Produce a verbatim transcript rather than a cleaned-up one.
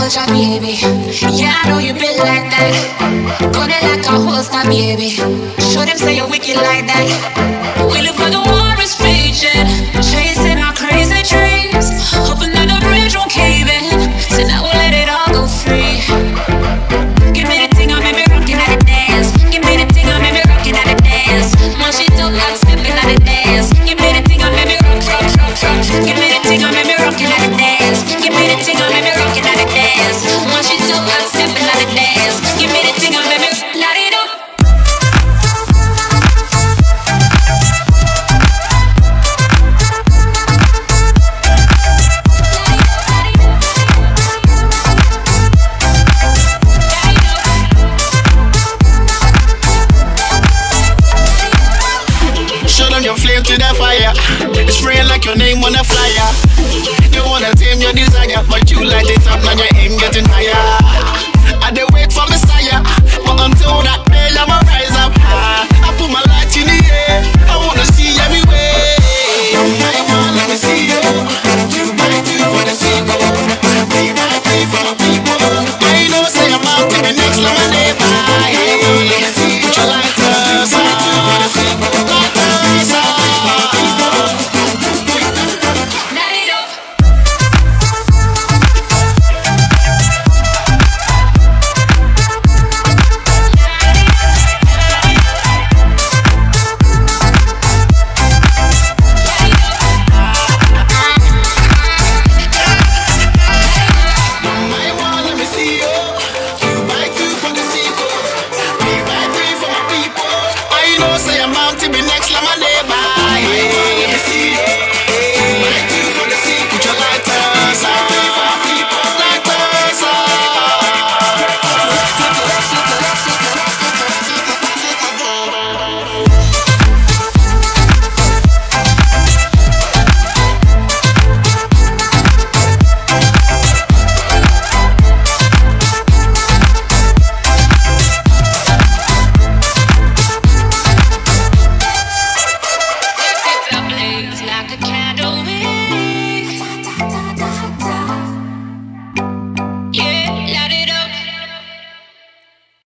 culture, baby. Yeah, I know you been like that. Gun it like a holster, baby. Show them say you're wicked like that. We live where the war is raging, chasing our crazy dreams, hoping that the bridge won't cave in. So now we'll let it all go free. Give me the thing, I make me rockin' at the dance. Give me the thing, I make me rockin' at the dance. When she don't like stepping at the dance. Give me the thing, I make me rock, rock, rock, rock. Give me the thing, I make me rockin' at the dance. Give me the thing, I make me rockin' at the dance. When she don't like stepping at the dance. Give me the thing, I make me light it up. To the fire, spraying like your name on a flyer. You wanna tame your desire, but you light it up, now your aim getting higher. I dey wait for Messiah, but until that